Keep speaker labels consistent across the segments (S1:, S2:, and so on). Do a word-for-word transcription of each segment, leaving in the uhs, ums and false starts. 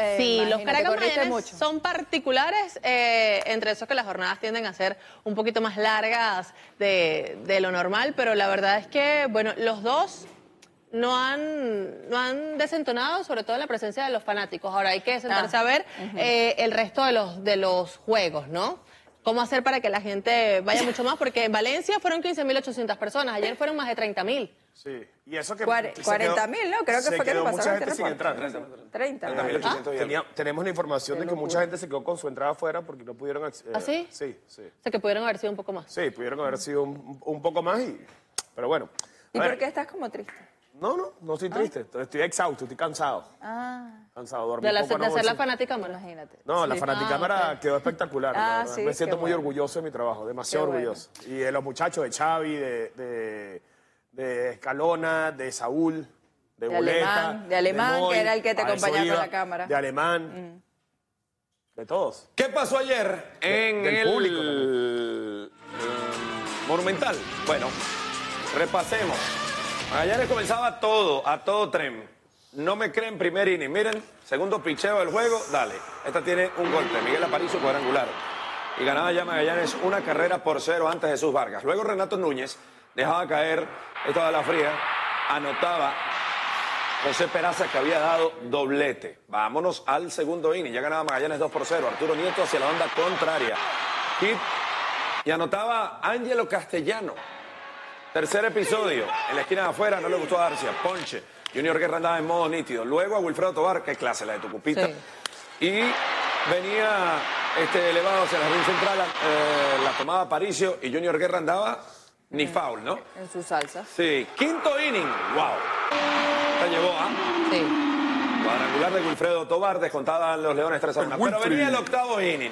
S1: Eh,
S2: sí, los Caracas Magallanes
S1: mucho.
S2: son particulares, eh, entre esos que las jornadas tienden a ser un poquito más largas de, de lo normal, pero la verdad es que, bueno, los dos no han, no han desentonado, sobre todo en la presencia de los fanáticos. Ahora hay que sentarse
S1: Ah.
S2: a ver
S1: Uh-huh.
S2: eh, el resto de los, de los juegos, ¿no? ¿Cómo hacer para que la gente vaya mucho más? Porque en Valencia fueron quince mil ochocientas personas, ayer fueron más de treinta mil.
S3: Sí, y eso que...
S1: cuarenta mil, ¿no? Creo que fue que
S3: quedó,
S1: le
S3: mucha
S1: pasaron
S3: gente
S1: este
S3: sin entrar.
S1: treinta.
S3: Ah,
S4: ¿Ah?
S3: tenía, tenemos la información
S1: Qué
S3: de que
S1: locura.
S3: mucha gente se quedó con su entrada afuera porque no pudieron... Eh,
S2: ¿Ah, sí?
S3: Sí, sí.
S2: O sea, que pudieron haber sido un poco más.
S3: Sí, pudieron haber sido un, un poco más, y, pero bueno.
S1: ¿Y
S3: A ver,
S1: por qué estás como triste?
S3: No, no, no estoy triste. Estoy, estoy exhausto, estoy cansado.
S1: Ah,
S3: Cansado, dormí
S2: De, la,
S3: poco
S2: de hacer
S3: anoche.
S2: la fanaticámara.
S1: imagínate.
S3: No, la
S1: Sí.
S3: fanaticámara
S2: Ah, ok.
S3: quedó espectacular.
S1: Ah,
S3: la verdad.
S1: sí,
S3: Me
S1: qué
S3: siento muy
S1: bueno.
S3: orgulloso de mi trabajo, demasiado
S1: Qué bueno.
S3: orgulloso. Y de los muchachos, de Xavi, de, de, de Escalona, de Saúl, de,
S1: De
S3: Boleta,
S1: Alemán, de Alemán,
S3: Moy,
S1: que era el que te
S3: a eso
S1: acompañaba con
S3: iba,
S1: la cámara.
S3: De Alemán, de todos.
S4: ¿Qué pasó ayer en
S3: del
S4: el
S3: público
S4: eh, Monumental? Bueno, repasemos. Magallanes comenzaba todo, a todo tren. No me creen, primer inning. Miren, segundo picheo del juego, dale. Esta tiene un golpe, Miguel Aparicio cuadrangular. Y ganaba ya Magallanes una carrera por cero antes de Jesús Vargas. Luego Renato Núñez dejaba caer, esto de la fría, anotaba José Peraza, que había dado doblete. Vámonos al segundo inning. Ya ganaba Magallanes dos por cero. Arturo Nieto hacia la banda contraria. Hit. Y anotaba Ángelo Castellano. Tercer episodio. En la esquina de afuera no le gustó a Arcia. Ponche. Junior Guerra andaba en modo nítido. Luego a Wilfredo Tobar, qué clase la de Tucupita.
S2: Sí.
S4: Y venía este elevado hacia la jardín central. eh, la tomaba Aparicio y Junior Guerra andaba ni foul, ¿no?
S1: En su salsa.
S4: Sí. Quinto inning. Wow. La llevó a...
S2: Sí.
S4: Cuadrangular de Wilfredo Tobar, descontaban los Leones tres a uno. Pero
S3: Wilfred.
S4: venía el octavo inning.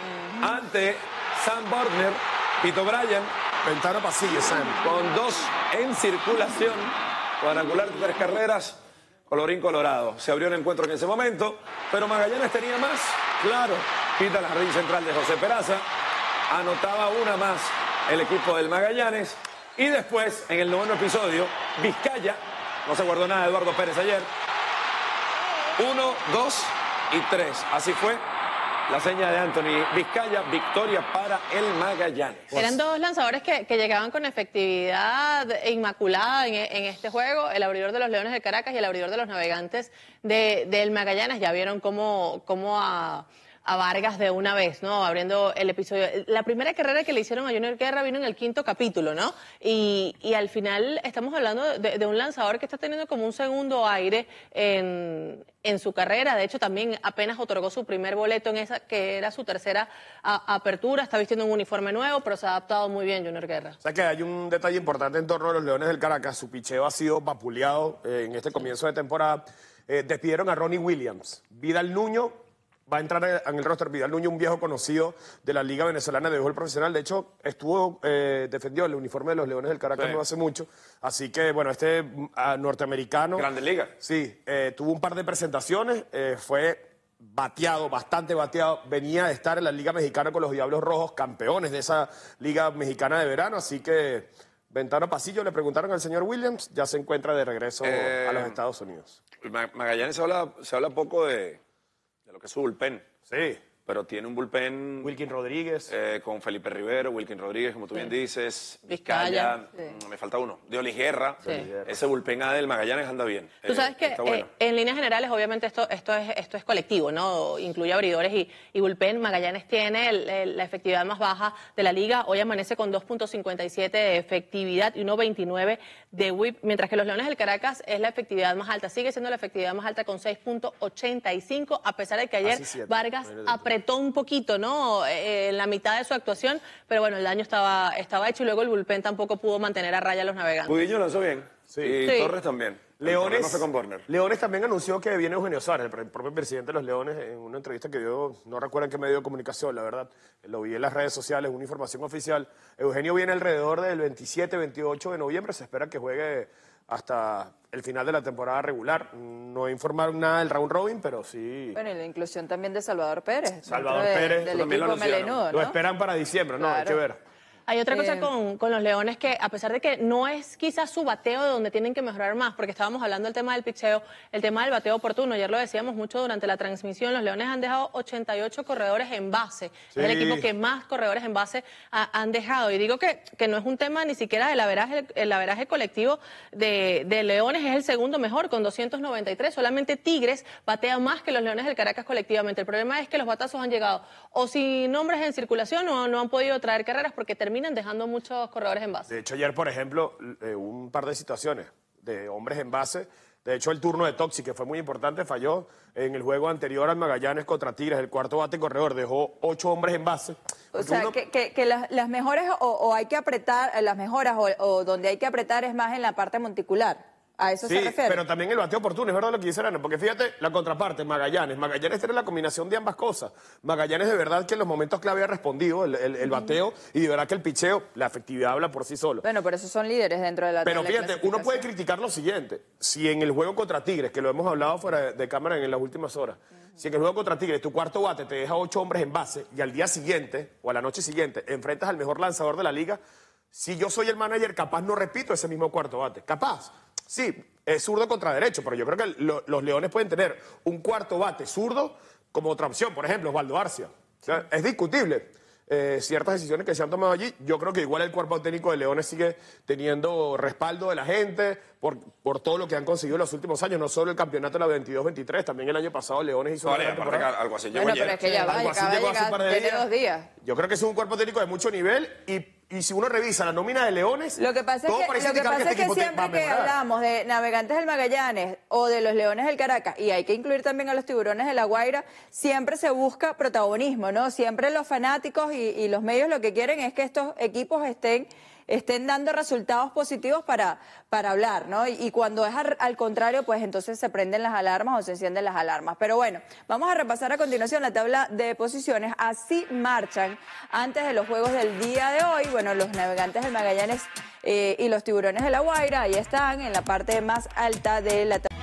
S4: Ante Sam Bordner, Pito Bryan,
S3: Ventana pasillo, Sam.
S4: con dos en circulación. Cuadrangular de tres carreras, colorín colorado. Se abrió el encuentro en ese momento, pero Magallanes tenía más. Claro, quita el jardín central de José Peraza. Anotaba una más el equipo del Magallanes. Y después, en el noveno episodio, Vizcaya, no se guardó nada de Eduardo Pérez ayer. Uno, dos y tres. Así fue la seña de Anthony Vizcaya. Victoria para el Magallanes.
S2: Eran dos lanzadores que, que llegaban con efectividad inmaculada en, en este juego, el abridor de los Leones de Caracas y el abridor de los Navegantes de, del Magallanes. Ya vieron cómo, cómo a, a Vargas de una vez, ¿no? Abriendo el episodio. La primera carrera que le hicieron a Junior Guerra vino en el quinto capítulo, ¿no? Y, y al final estamos hablando de, de un lanzador que está teniendo como un segundo aire en, en su carrera. De hecho, también apenas otorgó su primer boleto en esa, que era su tercera a, apertura. Está vistiendo un uniforme nuevo, pero se ha adaptado muy bien Junior Guerra.
S3: O sea que hay un detalle importante en torno a los Leones del Caracas. Su picheo ha sido vapuleado eh, en este comienzo de temporada. Eh, despidieron a Ronnie Williams. Vidal Nuño va a entrar en el roster. Vidal Nuño, un viejo conocido de la Liga Venezolana de Béisbol Profesional. De hecho, estuvo eh, defendió el uniforme de los Leones del Caracas
S4: Sí.
S3: no hace mucho. Así que, bueno, este uh, norteamericano...
S4: Grandes Ligas.
S3: Sí, eh, tuvo un par de presentaciones. Eh, fue bateado, bastante bateado. Venía de estar en la Liga Mexicana con los Diablos Rojos, campeones de esa Liga Mexicana de verano. Así que, ventana pasillo, le preguntaron al señor Williams. Ya se encuentra de regreso
S4: Eh,
S3: a los Estados Unidos.
S4: Ma- Magallanes se habla, se habla poco de, de lo que es su bullpen,
S3: Sí.
S4: pero tiene un bullpen
S3: Wilkin Rodríguez.
S4: eh, con Felipe Rivero, Wilkin Rodríguez, como tú bien dices,
S2: Vizcaya.
S4: Vizcaya, mm, me falta uno, de Guerra.
S2: Sí.
S4: Ese bullpen A del Magallanes anda bien.
S2: Tú
S4: Eh,
S2: sabes que
S4: está bueno.
S2: eh, en líneas generales, obviamente, esto, esto, es, esto es colectivo, ¿no? Incluye abridores y, y bullpen. Magallanes tiene el- el- la efectividad más baja de la liga. Hoy amanece con dos punto cincuenta y siete de efectividad y uno punto veintinueve de whip, mientras que los Leones del Caracas es la efectividad más alta. Sigue siendo la efectividad más alta con seis punto ochenta y cinco, a pesar de que ayer
S3: Casi siete.
S2: Vargas
S3: Imagínate tú.
S2: apretó un poquito, ¿no? Eh, en la mitad de su actuación, pero bueno, el daño estaba, estaba hecho y luego el bullpen tampoco pudo mantener a raya a los Navegantes.
S4: Budillo lanzó bien.
S3: Sí.
S4: Y
S2: Sí.
S4: Torres también. El problema
S3: Leones,
S4: fue con Borner.
S3: Leones también anunció que viene Eugenio Suárez, el pre- propio presidente de los Leones, en una entrevista que dio, no recuerdo en qué medio de comunicación, la verdad, lo vi en las redes sociales, una información oficial. Eugenio viene alrededor del veintisiete, veintiocho de noviembre, se espera que juegue hasta el final de la temporada regular. No informaron nada del round robin, pero sí.
S1: Bueno, y la inclusión también de Salvador Pérez.
S3: Salvador
S1: dentro de-
S3: Pérez,
S1: Del
S4: también lo
S1: equipo
S4: anunciaron.
S1: melenudo,
S3: Lo
S1: ¿no?
S3: esperan para diciembre, ¿no? Hay
S1: Claro.
S3: que ver.
S2: Hay otra cosa
S1: Eh,
S2: con, con los Leones que, a pesar de que no es quizás su bateo de donde tienen que mejorar más, porque estábamos hablando del tema del picheo, el tema del bateo oportuno, ayer lo decíamos mucho durante la transmisión, los Leones han dejado ochenta y ocho corredores en base.
S3: Sí.
S2: Es el equipo que más corredores en base ha- han dejado. Y digo que, que no es un tema ni siquiera del averaje, el averaje colectivo de, de Leones, es el segundo mejor, con doscientos noventa y tres. Solamente Tigres batea más que los Leones del Caracas colectivamente. El problema es que los batazos han llegado o sin nombres en circulación o no han podido traer carreras porque terminan dejando muchos corredores en base.
S3: De hecho, ayer, por ejemplo, eh, un par de situaciones de hombres en base. De hecho, el turno de Toxi, que fue muy importante, falló en el juego anterior al Magallanes contra Tigres. El cuarto bate corredor dejó ocho hombres en base.
S1: O
S3: Porque
S1: sea,
S3: uno-
S1: que, que- que las, las mejores o, o hay que apretar, las mejoras o, o donde hay que apretar es más en la parte monticular. ¿A eso
S3: Sí,
S1: se refiere?
S3: pero también el bateo oportuno, es verdad lo que dice Arana, porque fíjate, la contraparte, Magallanes. Magallanes tiene la combinación de ambas cosas. Magallanes de verdad que en los momentos clave ha respondido el, el- el bateo y de verdad que el picheo, la efectividad habla por sí solo.
S1: Bueno, pero esos son líderes dentro de la
S3: Pero
S1: de la
S3: fíjate, uno puede
S1: clasificación.
S3: criticar lo siguiente. Si en el juego contra Tigres, que lo hemos hablado fuera de, de cámara en las últimas horas, si en el juego contra Tigres tu cuarto bate te deja ocho hombres en base y al día siguiente o a la noche siguiente enfrentas al mejor lanzador de la liga, si yo soy el manager, capaz no repito ese mismo cuarto bate. Capaz. Sí, es zurdo contra derecho, pero yo creo que lo- los Leones pueden tener un cuarto bate zurdo como otra opción. Por ejemplo, Osvaldo Arcia. O sea, es discutible eh, ciertas decisiones que se han tomado allí. Yo creo que igual el cuerpo técnico de Leones sigue teniendo respaldo de la gente por, por todo lo que han conseguido en los últimos años. No solo el campeonato de la veintidós veintitrés, también el año pasado Leones hizo
S4: Vale,
S3: una gran
S4: aparte que
S3: temporada.
S4: algo así llegó
S1: Bueno,
S4: ayer.
S1: pero es que ya va,
S3: Algo así
S1: acaba de
S3: llegó hace un
S1: llegar,
S3: par de
S1: tiene
S3: días.
S1: dos días.
S3: Yo creo que es un cuerpo técnico de mucho nivel y, y si uno revisa la nómina de Leones,
S1: Lo que pasa es
S3: todo
S1: que,
S3: parece
S1: lo que,
S3: indicar
S1: pasa es
S3: este
S1: que
S3: equipo te- va
S1: siempre
S3: a
S1: que
S3: mejorar.
S1: hablamos de Navegantes del Magallanes o de los Leones del Caracas, y hay que incluir también a los Tiburones de La Guaira, siempre se busca protagonismo, ¿no? Siempre los fanáticos y, y los medios lo que quieren es que estos equipos estén estén dando resultados positivos para, para hablar, ¿no? Y, y cuando es al, al contrario, pues entonces se prenden las alarmas o se encienden las alarmas. Pero bueno, vamos a repasar a continuación la tabla de posiciones. Así marchan antes de los juegos del día de hoy. Bueno, los Navegantes del Magallanes eh, y los Tiburones de La Guaira, ahí están en la parte más alta de la tabla.